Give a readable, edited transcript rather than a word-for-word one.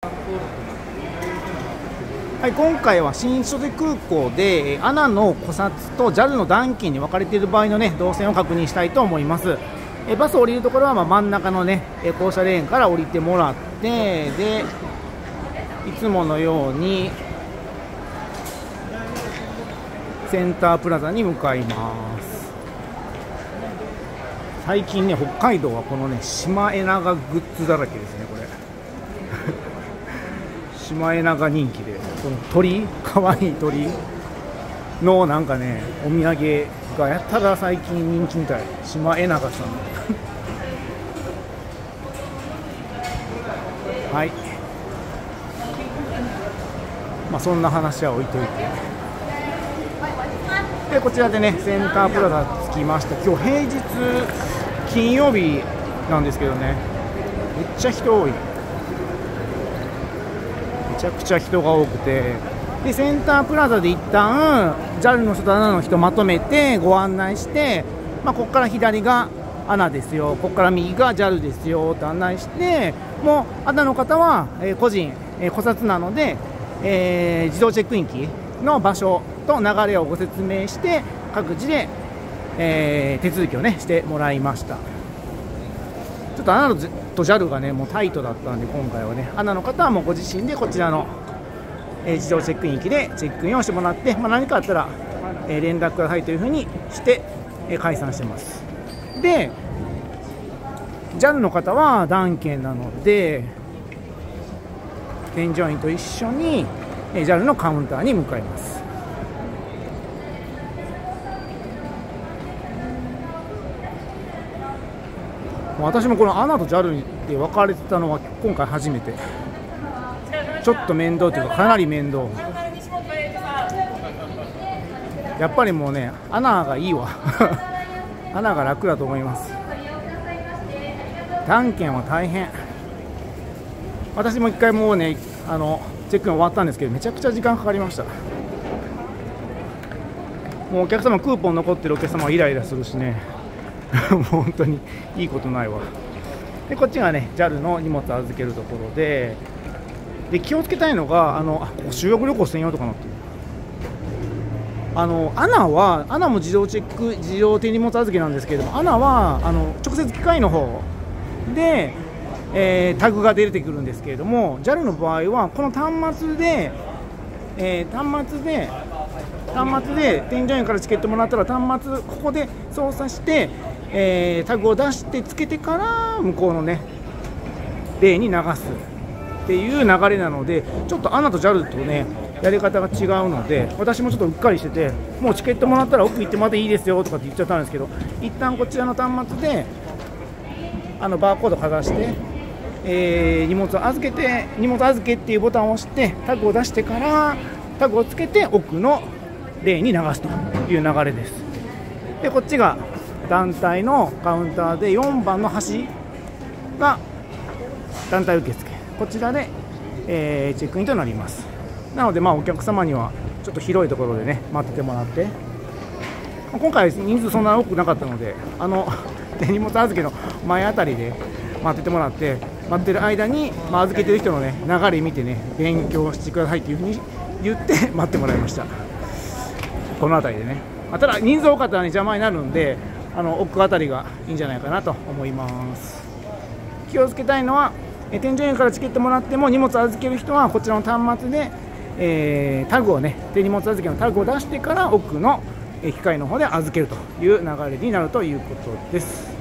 はい、今回は新千歳空港でANAの古刹と JAL の暖気に分かれている場合の、動線を確認したいと思います。バス降りるところは真ん中の、降車レーンから降りてもらって、でいつものようにセンタープラザに向かいます。最近北海道はこのシマエナガグッズだらけですね。これシマエナガ人気で、この鳥、かわいい鳥のお土産がやったら最近人気みたい。シマエナガさんはい、そんな話は置いといて、でこちらでセンタープラザ着きました。今日平日金曜日なんですけどめっちゃ人多い。めちゃくちゃ人が多くて、でセンタープラザで一旦 JAL の人とANAの人まとめてご案内して、ここから左がANAですよ、ここから右が JAL ですよと案内して、もうANAの方は、個人、古刹なので、自動チェックイン機の場所と流れをご説明して各自で、手続きをしてもらいました。ちょっとANAと JAL がもうタイトだったんで、今回はANAの方はもうご自身でこちらの、自動チェックイン機でチェックインをしてもらって、何かあったら、連絡くださいというふうにして、解散してます。で JAL の方は暖券なので添乗員と一緒に JAL のカウンターに向かいます。私もこのANAと JAL で分かれてたのは今回初めて。ちょっと面倒というかかなり面倒。やっぱりもうANAがいいわANAが楽だと思います。暖券は大変。私も一回もうチェックイン終わったんですけど、めちゃくちゃ時間かかりました。もうお客様クーポン残ってるお客様はイライラするしもう本当にいいことないわ。でこっちがJAL の荷物預けるところで、気をつけたいのが修学旅行専用とかなってる。ANAも自動手荷物預けなんですけれども、ANAは直接機械の方で、タグが出てくるんですけれども、 JAL の場合はこの端末で添乗員からチケットもらったら端末ここで操作して、タグを出してつけてから向こうのレーンに流すっていう流れなので、ちょっとANAと JAL とやり方が違うので、私もちょっとうっかりしてて、もうチケットもらったら奥行ってもらっていいですよとかって言っちゃったんですけど、一旦こちらの端末でバーコードかざして、荷物預けっていうボタンを押してタグを出してからタグをつけて奥のレーンに流すという流れです。でこっちが団体のカウンターで4番の端が団体受付、こちらで、チェックインとなります。なのでお客様にはちょっと広いところで待っててもらって、今回人数そんな多くなかったので手荷物預けの前あたりで待っててもらって、待ってる間に、預けてる人の流れ見て勉強してくださいっていうふうに言って待ってもらいました。この辺りでただ人数多かったら邪魔になるんで、奥あたりがいいんじゃないかなと思います。気をつけたいのは、添乗員からチケットもらっても荷物預ける人はこちらの端末で、タグを手荷物預けのタグを出してから奥の機械の方で預けるという流れになるということです。